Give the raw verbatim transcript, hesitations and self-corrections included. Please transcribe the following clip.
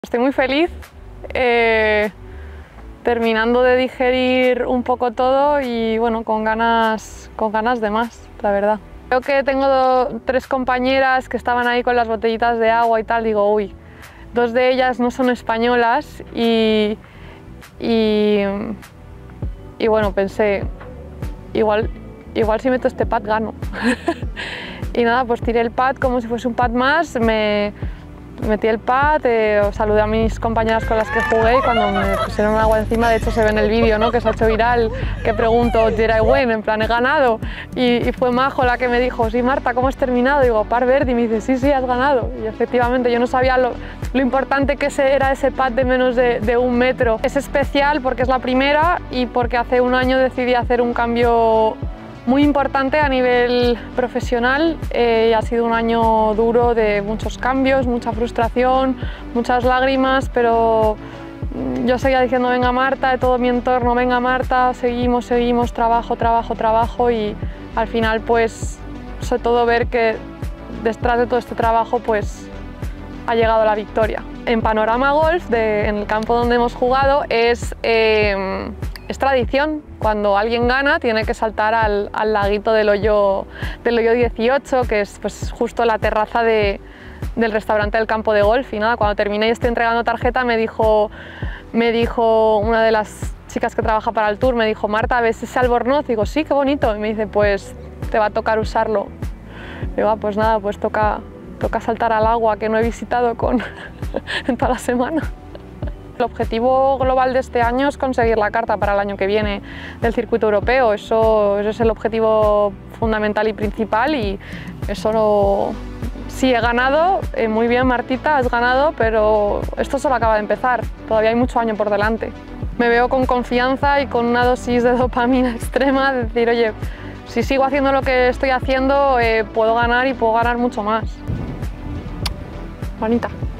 Estoy muy feliz, eh, terminando de digerir un poco todo y bueno, con ganas, con ganas de más, la verdad. Creo que tengo do, tres compañeras que estaban ahí con las botellitas de agua y tal, digo, uy, dos de ellas no son españolas y, y, y bueno, pensé, igual, igual si meto este pad gano. Y nada, pues tiré el pad como si fuese un pad más, me metí el pad, eh, saludé a mis compañeras con las que jugué y cuando me pusieron agua encima, de hecho se ve en el vídeo, ¿no?, que se ha hecho viral, que pregunto, ¿did I win? En plan, ¿he ganado? Y, y fue Majo la que me dijo, sí, Marta, ¿cómo has terminado? Y digo, par verde, y me dice, sí, sí, has ganado. Y efectivamente yo no sabía lo, lo importante que ese, era ese pad de menos de, de un metro. Es especial porque es la primera y porque hace un año decidí hacer un cambio muy importante a nivel profesional. Eh, ha sido un año duro de muchos cambios, mucha frustración, muchas lágrimas, pero yo seguía diciendo venga Marta, de todo mi entorno, venga Marta, seguimos, seguimos, trabajo, trabajo, trabajo y al final pues sobre todo ver que detrás de todo este trabajo pues ha llegado la victoria. En Panorama Golf, de, en el campo donde hemos jugado, es eh, Es tradición, cuando alguien gana tiene que saltar al, al laguito del hoyo, del hoyo dieciocho, que es pues, justo la terraza de, del restaurante del campo de golf. Y nada, cuando terminé y estoy entregando tarjeta me dijo, me dijo una de las chicas que trabaja para el tour, me dijo, Marta, ¿ves ese albornoz? Y digo, sí, qué bonito. Y me dice, pues te va a tocar usarlo. Y digo, ah, pues nada, pues toca, toca saltar al agua que no he visitado con, en toda la semana. El objetivo global de este año es conseguir la carta para el año que viene del circuito europeo. Eso, eso es el objetivo fundamental y principal y eso no... Sí, he ganado, eh, muy bien Martita, has ganado, pero esto solo acaba de empezar, todavía hay mucho año por delante. Me veo con confianza y con una dosis de dopamina extrema, de decir, oye, si sigo haciendo lo que estoy haciendo, eh, puedo ganar y puedo ganar mucho más. Bonita.